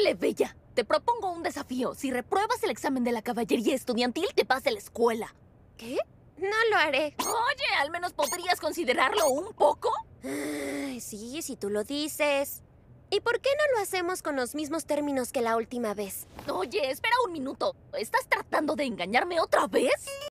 plebeya. Te propongo un desafío. Si repruebas el examen de la caballería estudiantil, te vas de la escuela. ¿Qué? No lo haré. Oye, ¿al menos podrías considerarlo un poco? Ay, sí, si tú lo dices. ¿Y por qué no lo hacemos con los mismos términos que la última vez? Oye, espera un minuto. ¿Estás tratando de engañarme otra vez?